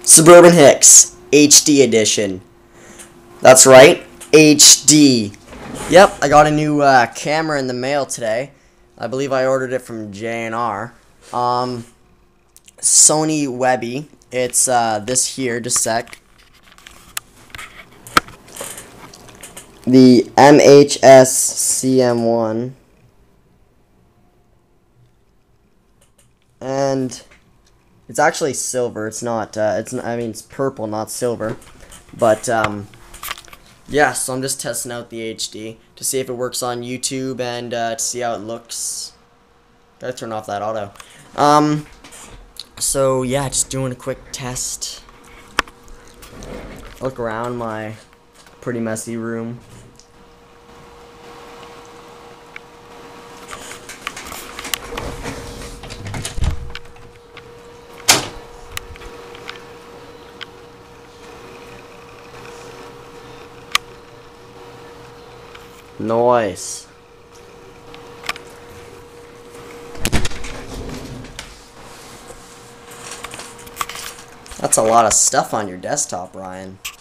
Suburban Hicks HD edition. That's right, HD. Yep, I got a new camera in the mail today. I believe I ordered it from J&R. Sony Webby. It's this here, just a sec. The MHS-CM1. And it's actually silver. It's not, I mean, it's purple, not silver. But, yeah, so I'm just testing out the HD to see if it works on YouTube and to see how it looks. Gotta turn off that auto. So, yeah, just doing a quick test. Look around my pretty messy room. Nice. That's a lot of stuff on your desktop, Ryan.